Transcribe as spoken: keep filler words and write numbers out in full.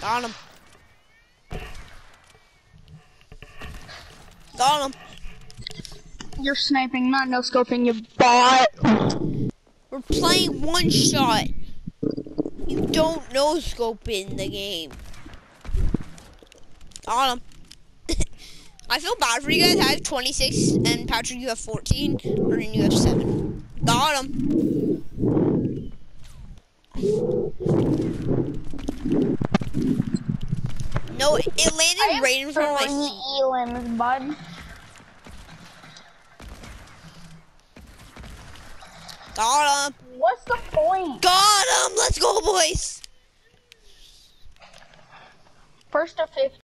Got him. Got him. You're sniping, not no scoping, you bot. We're playing one shot. You don't no scope in the game. Got him. I feel bad for you guys. I have twenty-six, and Patrick, you have fourteen, and you have seven. Got him. No, it landed right in front of my feet. Elims, bud. Got him. What's the point? Got him. Let's go, boys. First to fifth.